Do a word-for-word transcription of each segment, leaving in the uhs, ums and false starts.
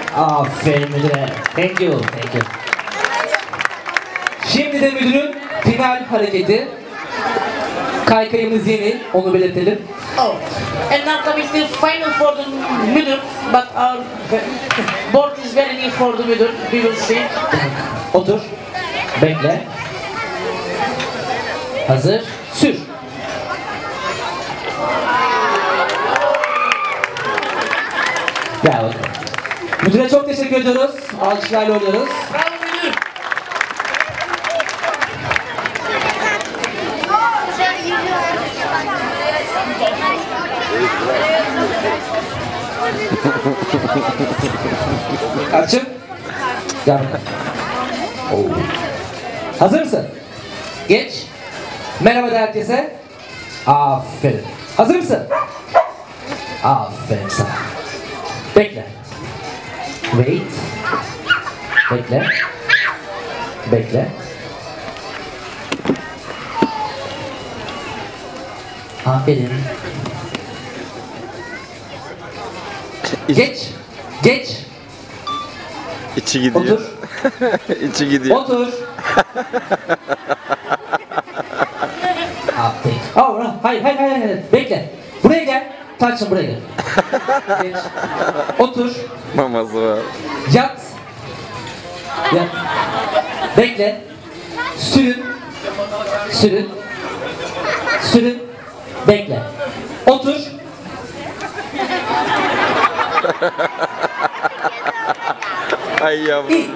Aferin müdüre. Thank you. Thank you. Şimdi de müdürün final hareketi. Kaykayımız yeni, onu belirtelim. Oh, and now coming to final for the müdür, but our board is very new for the müdür. We will see. Otur. Bekle. Hazır. Sür. Gel bakalım. Müdüre çok teşekkür ediyoruz. Alkışlarla oynuyoruz. Bravo müdür. Açın. Gel bakalım. Oo. Hazır mısın? Geç. Merhaba de herkese. Aferin. Hazır mısın? Aferin sana. Bekle. Wait. Bekle. Bekle. Aferin. Geç. Geç. İçi gidiyor. Otur. İçi gidiyor. Otur. Aferin. Oh, hayır, hayır, hayır, hayır. Bekle. Buraya gel. Tarçın buraya gel. Geç. Otur. Maması var. Yat. Yat. Bekle. Sürün. Sürün. Sürün. Bekle. Otur. Ay yavrum benim.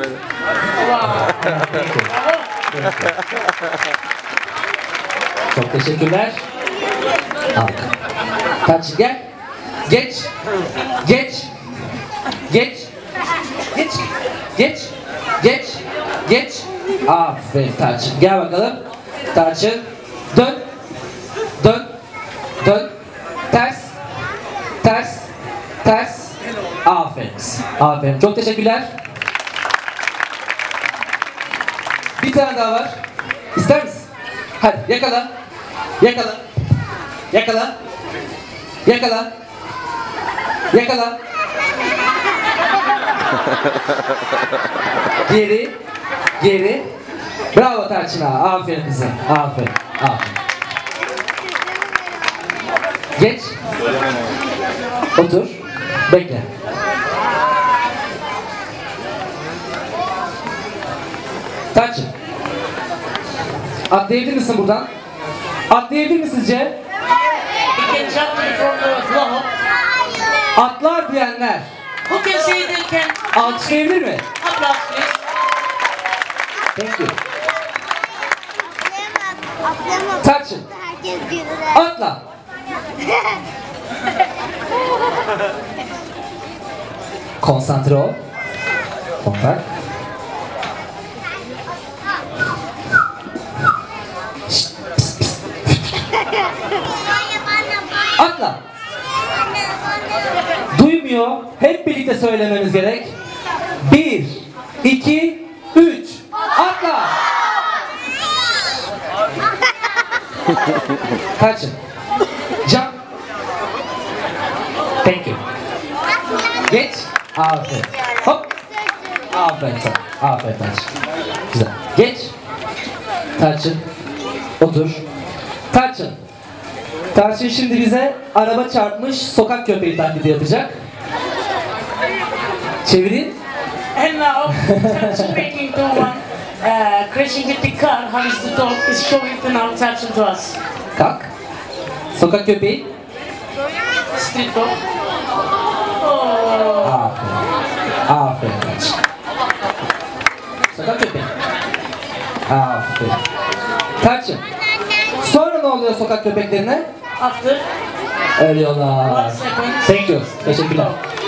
Çok teşekkürler. Al. Tarçın gel. Geç. Geç. Geç. Geç. Geç. Geç. Geç. Aferin Tarçın. Gel bakalım. Tarçın. Dön. Dön. Dön. Ters. Ters. Ters. Aferin. Aferin. Çok teşekkürler. Bir tane daha var. İster misin? Hadi yakala. Yakala. Yakala. Yakala. Yakala. Geri. Geri. Bravo Tarçın'a. Aferin kızım. Aferin. Aferin. Geç. Otur. Bekle. Tarçın. Atlayabilir misin buradan? Atlayabilir mi sizce? We can jump in from the floor. Atlar diyenler Who can say they can? alkışlayabilir mi? Applause please. Thank you. Atlayamam. Tarçın. Herkes yürür. Atla. Konsantre ol. Kontak. Atla. Duymuyor. Hep birlikte söylememiz gerek. Bir, iki, üç. Atla. Kaçın. Jump. Thank you. Geç. Aferin. Hop. Aferin sana. Aferin Tarçın. Güzel. Geç. Tarçın. Otur. Tarçın. Tarçın şimdi bize araba çarpmış sokak köpeği taklidi yapacak. Çevirin. And now, Tarçın making the one uh, crashing with the car. How is the dog is showing to now Tarçın to us. Kalk. Sokak köpeği. Street dog. Oh. Aferin. Aferin Tarçın. Sokak köpeği. Aferin. Tarçın. Sonra ne oluyor sokak köpeklerine? After Ölüyorlar. one second. Thank you. Teşekkürler.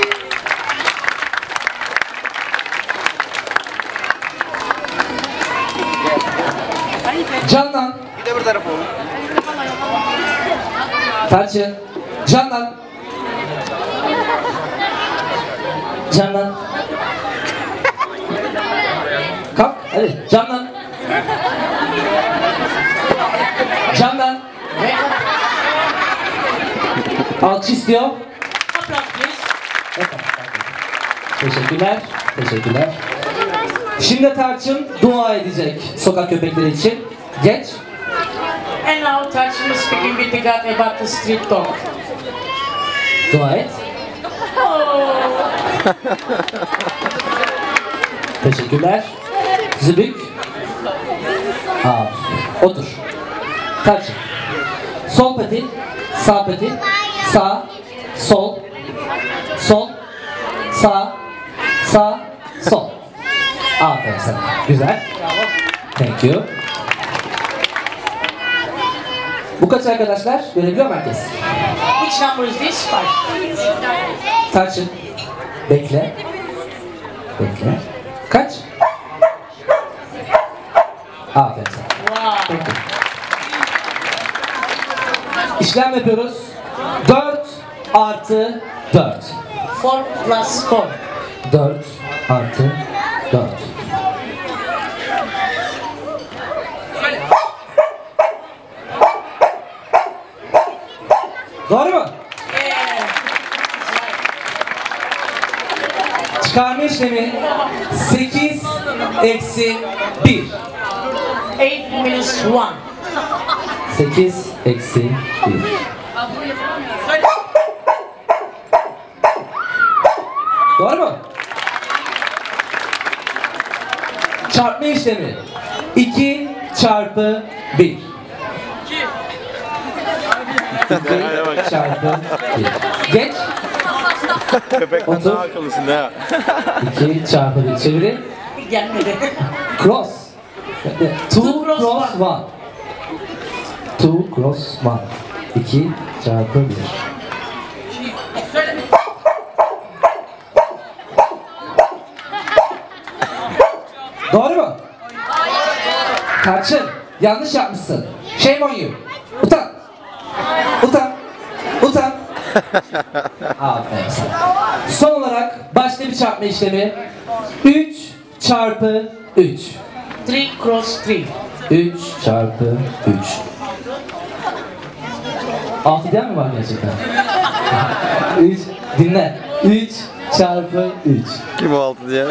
Canlan. Bir de bu tarafa olur. Tarçın. Canlan. Canlan. Kalk. Hadi. Canlan. Canlan. Alkış istiyor. Applause please. Evet, tamam, tamam. Teşekkürler. Teşekkürler. Şimdi Tarçın dua edecek sokak köpekleri için. Geç. And now Tarçın is speaking with the God about the street dog. Dua et. Oh. Teşekkürler. Zübük. Aa, otur. Tarçın. Sol pati, sağ pati, sağ, sol, sol, sağ, sağ, sol. Aferin sana. Güzel. Thank you. Bu kaç arkadaşlar? Görebiliyor mu herkes? Which number is this? Five. Tarçın. Bekle. Bekle. Kaç? Aferin sana. Wow. Thank you. İşlem yapıyoruz. dört artı dört. Four plus four. dört artı dört. Doğru mu? Yeah. Çıkarma işlemi sekiz eksi bir. Eight minus one. sekiz eksi bir. Doğru mu? Çarpma işlemi iki çarpı bir. iki çarpı bir. Geç. Köpekten Otur. daha akıllısın ha. iki çarpı bir. Çeviri. Gelmedi. Cross. two Two cross cross one. two cross one. iki çarpı bir. Doğru mu? Tarçın, yanlış yapmışsın. Shame on you. Utan. Utan. Utan. Aferin sana. Son olarak başka bir çarpma işlemi. üç çarpı üç. Three cross three. üç çarpı üç. altı diyen mi var gerçekten? üç. Dinle. üç çarpı üç. Kim o altı diye?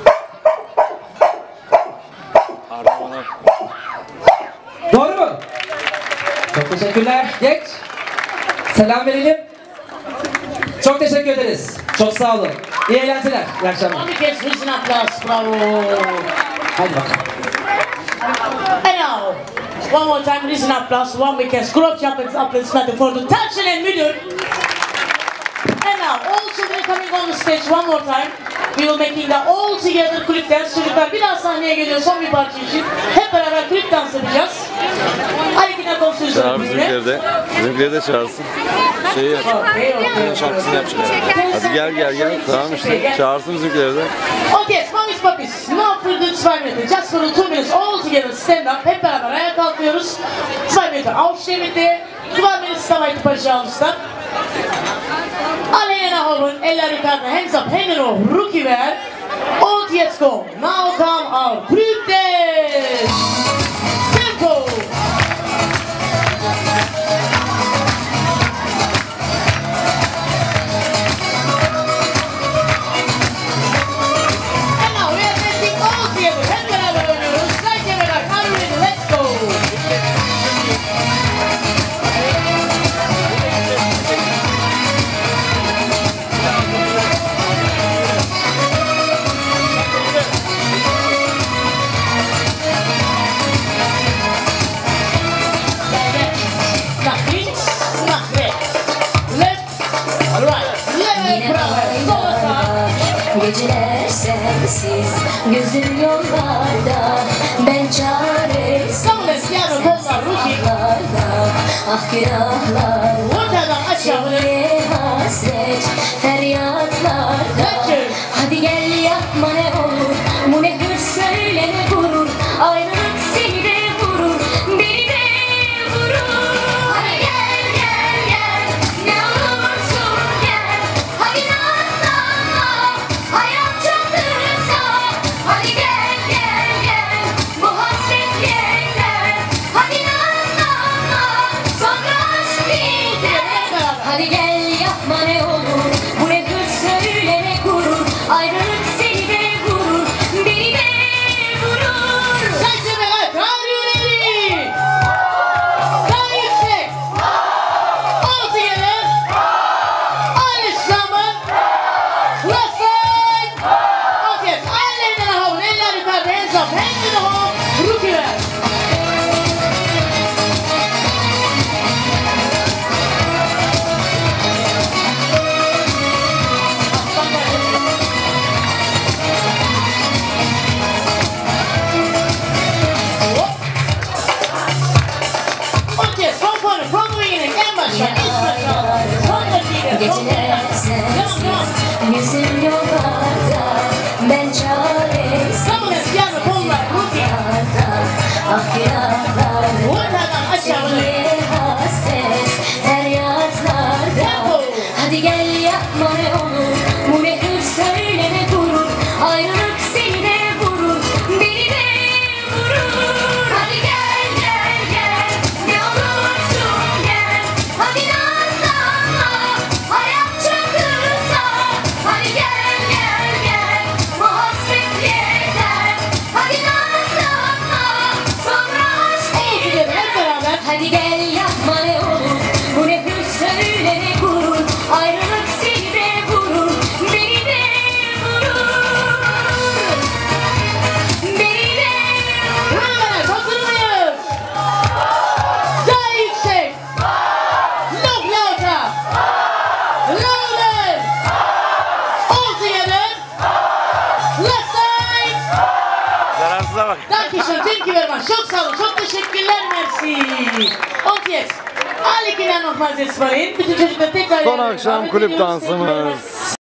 Doğru mu? Çok teşekkürler. Geç. Selam verelim. Çok teşekkür ederiz. Çok sağ olun. İyi eğlenceler. İyi akşamlar. One gets reason applause. Bravo. Hadi bakalım. And now, one more time, reason applause. One weekend. Group champions applaudissements for the Tarçın and Müdür. And now, all children coming on the stage one more time. We will making the all together clip dance. Çocuklar bir daha sahneye geliyor son bir parça için. Hep beraber clip dans yapacağız. Hareketler konuşuyoruz. Çağır bizimkileri de. Bizimkileri de çağırsın. Şeyi yap. Okay, okay. Şarkısını yapacak. Hadi gel gel gel. Tamam işte. Çağırsın bizimkileri de. Okay, Mamis Puppies. No further two minutes. Just for two minutes all together stand up. Hep beraber ayağa kalkıyoruz. two minutes aufstehen bitte. two minutes dabei yapacağımızda. Alle Hände holen, eller yukarıda, hands up, hängen hoch, Rookie ver. Und jetzt kommt, now come our group dance. Tempo. And now we are dancing all together. Hep beraber oynuyoruz. Like beraber, are you ready? Let's go. Nach links, nach rechts. Left, right. Left, right. Sola sağ. Geceler sensiz, gözüm yollarda, ben çaresiz. Sağ piano, kollar, Rookie. Yollarda, ah günahlar, Ortadan aşağı. sevgiye hasret, feryatlarda. Kaçır. Hadi gel yapma ne olur, bu ne hırs söyle ne gurur, ayrılık seni de vurur, beni de vurur. Hadi gel gel gel, ne olursun gel, hadi nazlanma, hayat çaldırırsa. Hadi gel gel gel, bu hasret yeter, hadi nazlanma, sonra aşk biter. Hadi gel yapma ne olur, bu ne hırs söyle ne gurur, ayrılık Ben çaresiz Come on, let's piano, kollar, rutin. Ah yaralar Ortadan aşağı bunu. Seni hasret feryatlarda Tempo. Hadi gel yapma ne olur Bu ne hır söyleme gurur Ayrılık seni de vurur Beni de vurur Hadi gel gel gel Ne olursun gel Hadi nazlanma Hayat çok kısa Hadi gel gel gel Bu hasret yeter Hadi nazlanma Sonra aşk All together, hep beraber. Hadi gel yapma ne olur Bu ne hır söyle ne gurur Ayrılık seni de vurur Beni de vurur Beni de Hemen hazır mıyız? Daha yüksek. Look louder. Louder. All together. Left side. Zararsıza bak. Dankeschön, thank you very much. Çok sağ olun, çok teşekkürler, merci. Und jetzt, alle Kinder nochmal sitzen. Bütün çocuklar tekrar Son yerlerine akşam davet kulüp ediyoruz. Teşekkür ederim. dansımız.